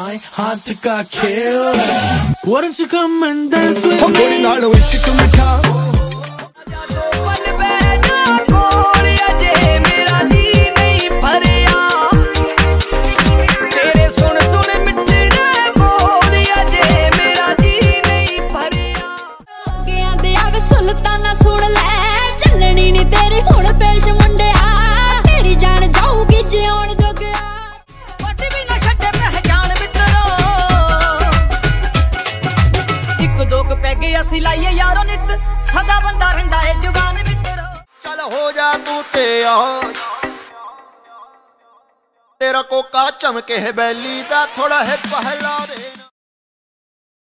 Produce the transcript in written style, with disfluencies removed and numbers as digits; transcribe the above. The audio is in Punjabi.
my हाथ का खेल Why don't you come and dance with me गोरी नाल इश्क मिठा ਅਸੀਂ ਲਾਈਏ ਯਾਰੋ ਨਿਤ ਸਦਾ ਬੰਦਾ ਰਹਿੰਦਾ ਏ ਜਵਾਨ ਮਿੱਤਰੋ ਚੱਲ ਹੋ ਜਾ ਤੂੰ ਤੇ ਆ ਤੇਰਾ ਕੋਕਾ ਚਮਕੇ ਬੈਲੀ ਦਾ ਥੋੜਾ ਹੈ ਪਹਿਲਾ ਦੇ